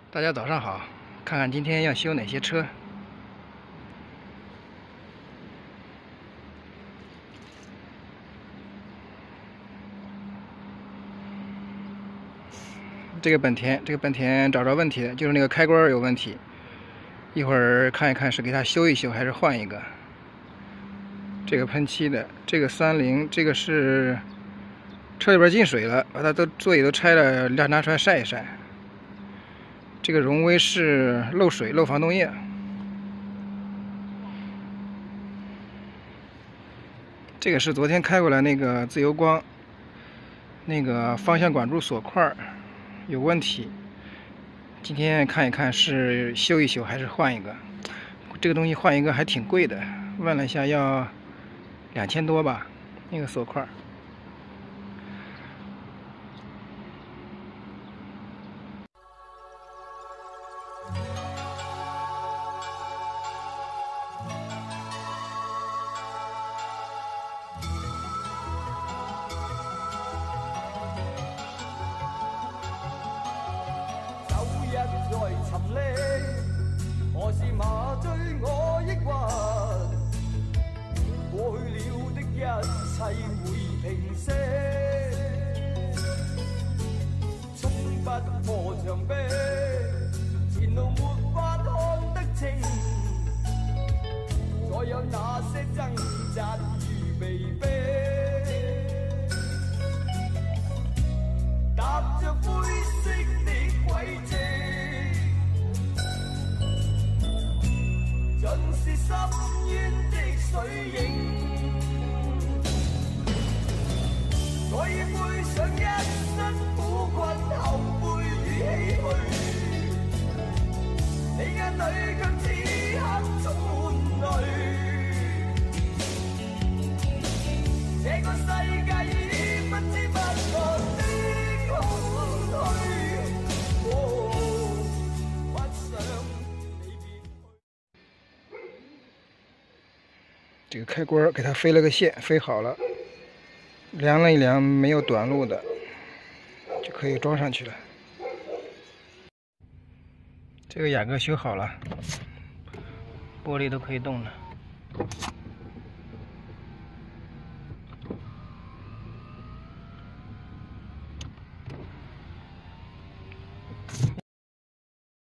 大家早上好，看看今天要修哪些车。这个本田找着问题了，就是那个开关有问题。一会儿看一看是给它修一修还是换一个。这个喷漆的，这个30，这个是车里边进水了，把它座椅都拆了，拿出来晒一晒。这个荣威是漏水漏防冻液。这个是昨天开过来那个自由光，那个方向管柱锁块有问题。今天看一看是修一修还是换一个。这个东西换一个还挺贵的，问了一下要2000多吧，那个锁块。 在沉溺，何時麻醉我抑鬱？過去了的一切會平息，衝不破牆壁，前路沒法看得清，再有那些掙扎與被逼，踏着灰色的軌跡。盡是深淵的水影，我已背上一身苦困、後悔與唏噓，你眼裏卻此刻充滿淚，這個世界已不知不覺的空虛，不想。 这个开关给它飞了个线，飞好了，量了一量，没有短路的，就可以装上去了。这个雅阁修好了，玻璃都可以动了。